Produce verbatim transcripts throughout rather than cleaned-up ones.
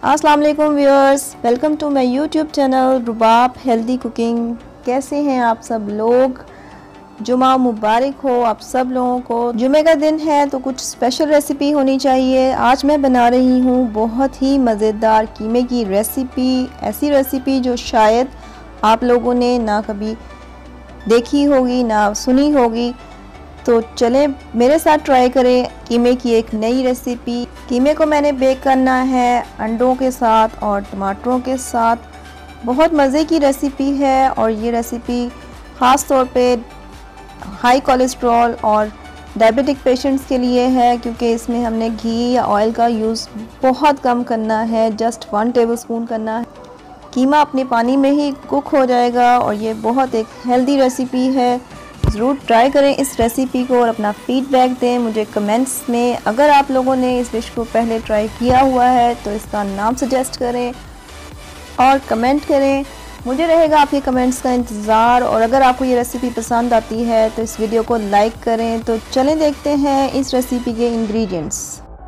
अस्सलाम वालेकुम viewers, welcome to my YouTube channel Rubab healthy cooking. कैसे हैं आप सब लोग? जुमा मुबारक हो आप सब लोगों को। जुमे का दिन है तो कुछ स्पेशल रेसिपी होनी चाहिए। आज मैं बना रही हूँ बहुत ही मज़ेदार कीमे की रेसिपी। ऐसी रेसिपी जो शायद आप लोगों ने ना कभी देखी होगी ना सुनी होगी। तो चलें मेरे साथ ट्राई करें कीमे की एक नई रेसिपी। कीमे को मैंने बेक करना है अंडों के साथ और टमाटरों के साथ। बहुत मज़े की रेसिपी है और ये रेसिपी ख़ास तौर पे हाई कोलेस्ट्रॉल और डायबिटिक पेशेंट्स के लिए है, क्योंकि इसमें हमने घी या ऑयल का यूज़ बहुत कम करना है, जस्ट वन टेबलस्पून करना है। कीमा अपने पानी में ही कुक हो जाएगा और ये बहुत एक हेल्दी रेसिपी है। ज़रूर ट्राई करें इस रेसिपी को और अपना फीडबैक दें मुझे कमेंट्स में। अगर आप लोगों ने इस डिश को पहले ट्राई किया हुआ है तो इसका नाम सजेस्ट करें और कमेंट करें। मुझे रहेगा आपके कमेंट्स का इंतज़ार। और अगर आपको ये रेसिपी पसंद आती है तो इस वीडियो को लाइक करें। तो चलें देखते हैं इस रेसिपी के इंग्रेडिएंट्स।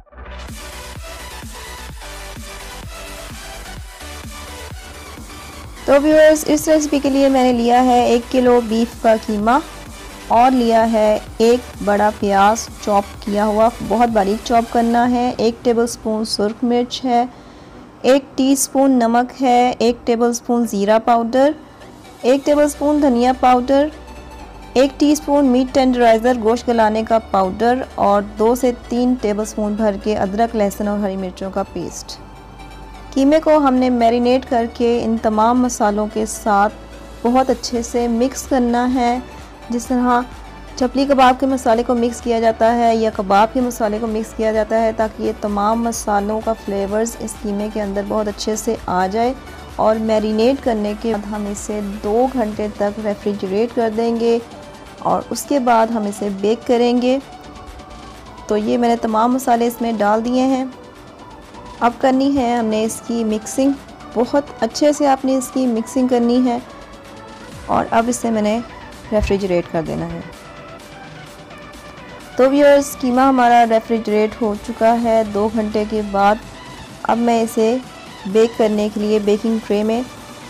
तो व्यूअर्स, इस रेसिपी के लिए मैंने लिया है एक किलो बीफ का कीमा और लिया है एक बड़ा प्याज चॉप किया हुआ, बहुत बारीक चॉप करना है। एक टेबलस्पून सुर्ख मिर्च है, एक टीस्पून नमक है, एक टेबलस्पून ज़ीरा पाउडर, एक टेबलस्पून धनिया पाउडर, एक टीस्पून मीट टेंडराइज़र गोश्त गलाने का पाउडर और दो से तीन टेबलस्पून भर के अदरक लहसुन और हरी मिर्चों का पेस्ट। कीमे को हमने मैरिनेट करके इन तमाम मसालों के साथ बहुत अच्छे से मिक्स करना है, जिस तरह चपली कबाब के मसाले को मिक्स किया जाता है या कबाब के मसाले को मिक्स किया जाता है, ताकि ये तमाम मसालों का फ्लेवर्स इस कीमे के अंदर बहुत अच्छे से आ जाए। और मैरिनेट करने के बाद हम इसे दो घंटे तक रेफ्रिजरेट कर देंगे और उसके बाद हम इसे बेक करेंगे। तो ये मैंने तमाम मसाले इसमें डाल दिए हैं। अब करनी है हमने इसकी मिक्सिंग, बहुत अच्छे से आपने इसकी मिक्सिंग करनी है और अब इसे मैंने रेफ्रिजरेट कर देना है। तो व्यूअर्स, कीमा हमारा रेफ्रिजरेट हो चुका है दो घंटे के बाद। अब मैं इसे बेक करने के लिए बेकिंग ट्रे में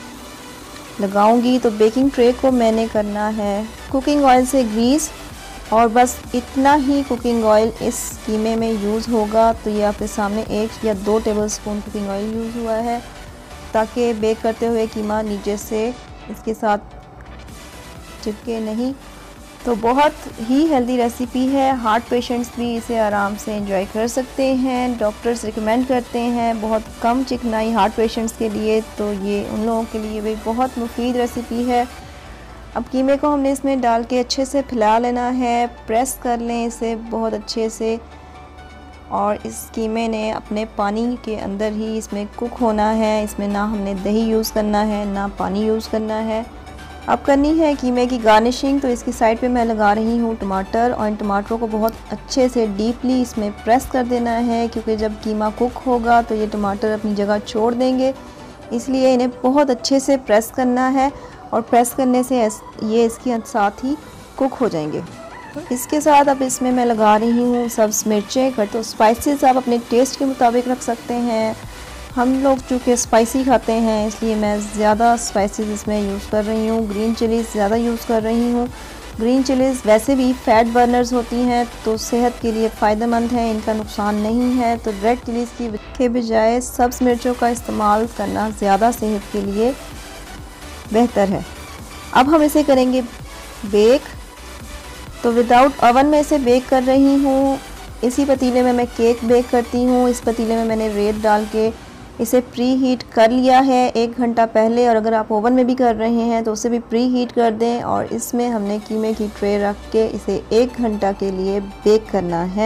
लगाऊंगी। तो बेकिंग ट्रे को मैंने करना है कुकिंग ऑयल से ग्रीस और बस इतना ही कुकिंग ऑयल इस कीमे में यूज़ होगा। तो ये आपके सामने एक या दो टेबलस्पून कुकिंग ऑयल यूज़ हुआ है, ताकि बेक करते हुए कीमा नीचे से इसके साथ चिपके नहीं। तो बहुत ही हेल्दी रेसिपी है, हार्ट पेशेंट्स भी इसे आराम से एंजॉय कर सकते हैं। डॉक्टर्स रिकमेंड करते हैं बहुत कम चिकनाई हार्ट पेशेंट्स के लिए, तो ये उन लोगों के लिए भी बहुत मुफीद रेसिपी है। अब कीमे को हमने इसमें डाल के अच्छे से फैला लेना है, प्रेस कर लें इसे बहुत अच्छे से। और इस कीमे ने अपने पानी के अंदर ही इसमें कुक होना है, इसमें ना हमने दही यूज़ करना है ना पानी यूज़ करना है। अब करनी है कीमे की गार्निशिंग। तो इसकी साइड पे मैं लगा रही हूँ टमाटर और इन टमाटरों को बहुत अच्छे से डीपली इसमें प्रेस कर देना है, क्योंकि जब कीमा कुक होगा तो ये टमाटर अपनी जगह छोड़ देंगे, इसलिए इन्हें बहुत अच्छे से प्रेस करना है और प्रेस करने से ये इसके साथ ही कुक हो जाएंगे। इसके साथ अब इसमें मैं लगा रही हूँ सब्ज़ मिर्चें। तो स्पाइसेस आप अपने टेस्ट के मुताबिक रख सकते हैं। हम लोग चूँकि स्पाइसी खाते हैं इसलिए मैं ज़्यादा स्पाइसेस इसमें यूज़ कर रही हूँ। ग्रीन चिलीज़ ज़्यादा यूज़ कर रही हूँ। ग्रीन चिलीज़ वैसे भी फ़ैट बर्नर्स होती हैं तो सेहत के लिए फ़ायदेमंद है, इनका नुकसान नहीं है। तो रेड चिलीज़ की के बजाय सब्ज़ मिर्चों का इस्तेमाल करना ज़्यादा सेहत के लिए बेहतर है। अब हम इसे करेंगे बेक। तो विदाउट ओवन में इसे बेक कर रही हूँ। इसी पतीले में मैं केक बेक करती हूँ। इस पतीले में मैंने रेत डाल के इसे प्री हीट कर लिया है एक घंटा पहले, और अगर आप ओवन में भी कर रहे हैं तो उसे भी प्री हीट कर दें। और इसमें हमने कीमे की ट्रे रख के इसे एक घंटा के लिए बेक करना है।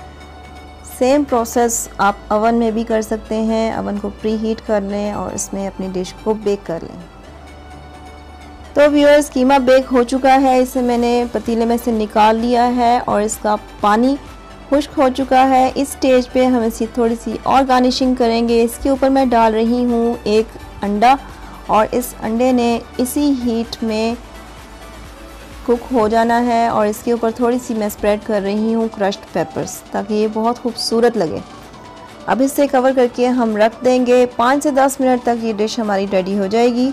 सेम प्रोसेस आप ओवन में भी कर सकते हैं। ओवन को प्री हीट कर लें और इसमें अपनी डिश को बेक कर लें। तो व्यूअर्स, कीमा बेक हो चुका है। इसे मैंने पतीले में से निकाल लिया है और इसका पानी खुश्क हो चुका है। इस स्टेज पे हम इसी थोड़ी सी और गार्निशिंग करेंगे। इसके ऊपर मैं डाल रही हूँ एक अंडा और इस अंडे ने इसी हीट में कुक हो जाना है। और इसके ऊपर थोड़ी सी मैं स्प्रेड कर रही हूँ क्रश्ड पेपर्स, ताकि ये बहुत खूबसूरत लगे। अब इसे कवर करके हम रख देंगे। पाँच से दस मिनट तक ये डिश हमारी रेडी हो जाएगी।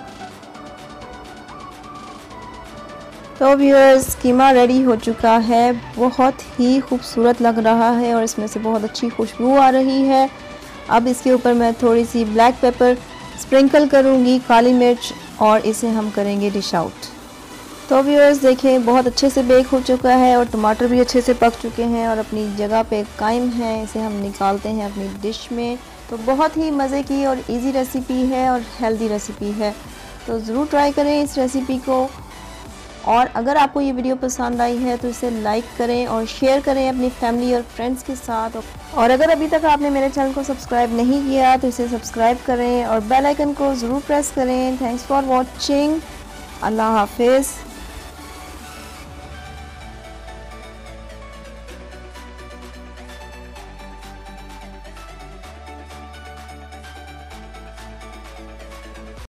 तो व्यूअर्स, कीमा रेडी हो चुका है। बहुत ही खूबसूरत लग रहा है और इसमें से बहुत अच्छी खुशबू आ रही है। अब इसके ऊपर मैं थोड़ी सी ब्लैक पेपर स्प्रिंकल करूँगी, काली मिर्च, और इसे हम करेंगे डिश आउट। तो व्यूअर्स देखें, बहुत अच्छे से बेक हो चुका है और टमाटर भी अच्छे से पक चुके हैं और अपनी जगह पे कायम हैं। इसे हम निकालते हैं अपनी डिश में। तो बहुत ही मज़े की और इजी रेसिपी है और हेल्दी रेसिपी है, तो ज़रूर ट्राई करें इस रेसिपी को। और अगर आपको ये वीडियो पसंद आई है तो इसे लाइक करें और शेयर करें अपनी फैमिली और फ्रेंड्स के साथ। और अगर अभी तक आपने मेरे चैनल को सब्सक्राइब नहीं किया तो इसे सब्सक्राइब करें और बेल आइकन को ज़रूर प्रेस करें। Thanks for watching. अल्लाह हाफिज़।